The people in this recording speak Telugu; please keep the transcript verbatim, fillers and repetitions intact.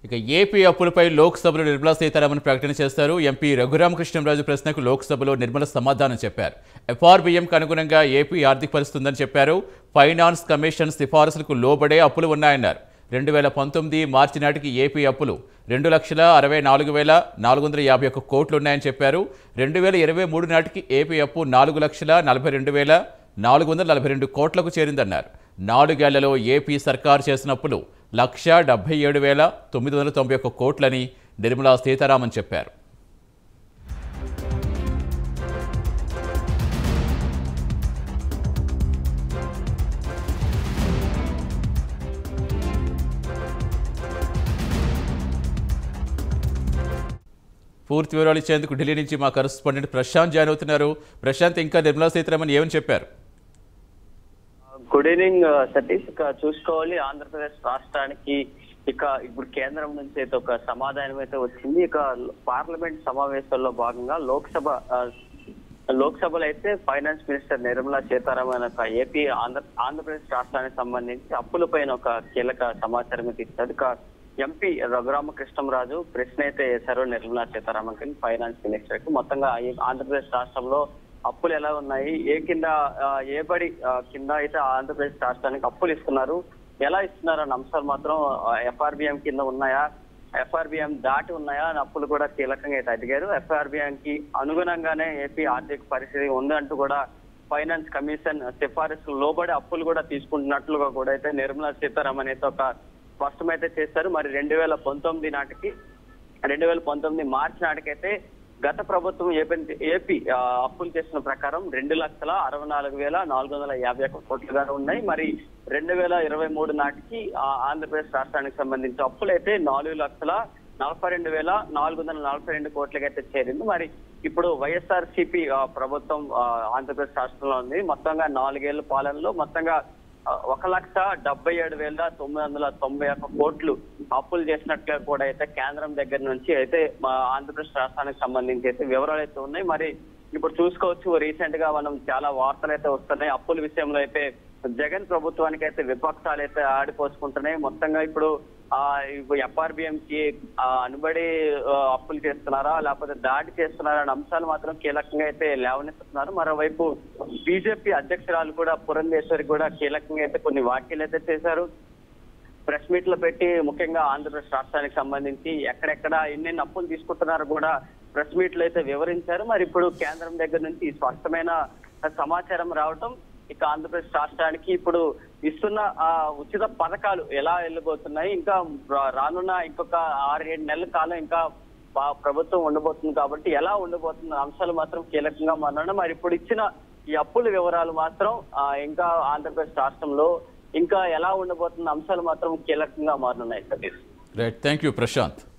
ఇక ఏపీ అప్పులపై లోక్సభలో నిర్మలా సీతారామన్ ప్రకటన చేస్తారు. ఎంపీ రఘురామకృష్ణంరాజు ప్రశ్నకు లోక్సభలో నిర్మల సమాధానం చెప్పారు. ఎఫ్ఆర్బీఎంకు అనుగుణంగా ఏపీ ఆర్థిక పరిస్థితి ఉందని చెప్పారు. ఫైనాన్స్ కమిషన్ సిఫారసులకు లోబడే అప్పులు ఉన్నాయన్నారు. రెండు వేల పంతొమ్మిది మార్చి నాటికి ఏపీ అప్పులు రెండు లక్షల అరవై నాలుగు వేల నాలుగు వందల యాభై ఒక్క కోట్లు ఉన్నాయని చెప్పారు. రెండు వేల ఇరవై మూడు నాటికి ఏపీ అప్పు నాలుగు లక్షల నలభై రెండు వేల నాలుగు వందల నలభై రెండు కోట్లకు చేరిందన్నారు. నాలుగేళ్లలో ఏపీ సర్కారు చేసిన అప్పులు లక్ష డెబ్బై ఏడు వేల తొమ్మిది వందల తొంభై ఒక్క కోట్లని నిర్మలా సీతారామన్ చెప్పారు. పూర్తి వివరాలు ఇచ్చేందుకు ఢిల్లీ నుంచి మా కరెస్పాండెంట్ ప్రశాంత్ జాయిన్ అవుతున్నారు. ప్రశాంత్, ఇంకా నిర్మలా సీతారామన్ ఏమని చెప్పారు? Good evening Satish. ఇక చూసుకోవాలి, ఆంధ్రప్రదేశ్ రాష్ట్రానికి ఇక ఇప్పుడు కేంద్రం నుంచి అయితే ఒక సమాధానం అయితే వచ్చింది. ఇక పార్లమెంట్ సమావేశాల్లో భాగంగా లోక్సభ లోక్సభలో అయితే ఫైనాన్స్ మినిస్టర్ నిర్మలా సీతారామన్ ఒక ఏపీ ఆంధ్ర ఆంధ్రప్రదేశ్ రాష్ట్రానికి సంబంధించి అప్పులపైన ఒక కీలక సమాచారం అయితే ఇస్తారు. ఇక ఎంపీ రఘురామకృష్ణంరాజు ప్రశ్న అయితే వేశారు నిర్మలా సీతారామన్ కి, ఫైనాన్స్ మినిస్టర్ కి. మొత్తంగా ఆంధ్రప్రదేశ్ రాష్ట్రంలో అప్పులు ఎలా ఉన్నాయి, ఏ కింద ఏ బడి కింద అయితే ఆంధ్రప్రదేశ్ రాష్ట్రానికి అప్పులు ఇస్తున్నారు, ఎలా ఇస్తున్నారు అన్న అంశాలు మాత్రం ఎఫ్ఆర్బిఎం కింద ఉన్నాయా, ఎఫ్ఆర్బిఎం దాటి ఉన్నాయా అని అప్పులు కూడా కీలకంగా అయితే అడిగారు. ఎఫ్ఆర్బిఎం కి అనుగుణంగానే ఏపీ ఆర్థిక పరిస్థితి ఉందంటూ కూడా ఫైనాన్స్ కమిషన్ సిఫారసు లోబడి అప్పులు కూడా తీసుకుంటున్నట్లుగా కూడా అయితే నిర్మలా సీతారామన్ అయితే ఒక స్పష్టమైతే చేశారు. మరి రెండు వేల పంతొమ్మిది నాటికి రెండు వేల పంతొమ్మిది మార్చి నాటికైతే గత ప్రభుత్వం ఏపీ ఏపీ అప్పులు చేసిన ప్రకారం రెండు లక్షల అరవై నాలుగు వేల నాలుగు వందల యాభై ఒక్క కోట్లుగా ఉన్నాయి. మరి రెండు వేల ఇరవై మూడు నాటికి ఆంధ్రప్రదేశ్ రాష్ట్రానికి సంబంధించి అప్పులు అయితే నాలుగు లక్షల నలభై రెండు వేల నాలుగు వందల నలభై రెండు కోట్లకి అయితే చేరింది. మరి ఇప్పుడు వైఎస్ఆర్ సిపి ప్రభుత్వం ఆంధ్రప్రదేశ్ రాష్ట్రంలో ఉంది. మొత్తంగా నాలుగేళ్ల పాలనలో మొత్తంగా ఒక లక్ష డెబ్బై ఏడు వేల తొమ్మిది వందల తొంభై ఒక్క కోట్లు అప్పులు చేసినట్లుగా కూడా అయితే కేంద్రం దగ్గర నుంచి అయితే ఆంధ్రప్రదేశ్ రాష్ట్రానికి సంబంధించి అయితే వివరాలు అయితే ఉన్నాయి. మరి ఇప్పుడు చూసుకోవచ్చు, రీసెంట్ గా మనం చాలా వార్తలు అయితే వస్తున్నాయి. అప్పుల విషయంలో అయితే జగన్ ప్రభుత్వానికి అయితే విపక్షాలు అయితే ఆడిపోసుకుంటున్నాయి. మొత్తంగా ఇప్పుడు ఆ ఎఫ్ఆర్బిఎం కి అనుబడి అప్పులు చేస్తున్నారా లేకపోతే దాడి చేస్తున్నారా అనే అంశాలు మాత్రం కీలకంగా అయితే లేవనెత్తుతున్నారు. మరోవైపు బీజేపీ అధ్యక్షురాలు కూడా పురంధేశ్వరి కూడా కీలకంగా అయితే కొన్ని వ్యాఖ్యలు అయితే చేశారు. ప్రెస్ మీట్ లో పెట్టి ముఖ్యంగా ఆంధ్రప్రదేశ్ రాష్ట్రానికి సంబంధించి ఎక్కడెక్కడ ఎన్నెన్ని అప్పులు తీసుకుంటున్నారో కూడా ప్రెస్ మీట్ లో అయితే వివరించారు. మరి ఇప్పుడు కేంద్రం దగ్గర నుంచి స్పష్టమైన సమాచారం రావటం, ఇక ఆంధ్రప్రదేశ్ రాష్ట్రానికి ఇప్పుడు ఇస్తున్న ఆ ఉచిత పథకాలు ఎలా వెళ్ళిపోతున్నాయి, ఇంకా రానున్న ఇంకొక ఆరు ఏడు నెలల కాలం ఇంకా ప్రభుత్వం ఉండబోతుంది కాబట్టి ఎలా ఉండబోతున్న అంశాలు మాత్రం కీలకంగా మారడం. మరి ఇప్పుడు ఇచ్చిన ఈ అప్పుల వివరాలు మాత్రం ఇంకా ఆంధ్రప్రదేశ్ రాష్ట్రంలో ఇంకా ఎలా ఉండబోతున్న అంశాలు మాత్రం కీలకంగా మారనున్నాయి Satish. Right, thank you Prashanth.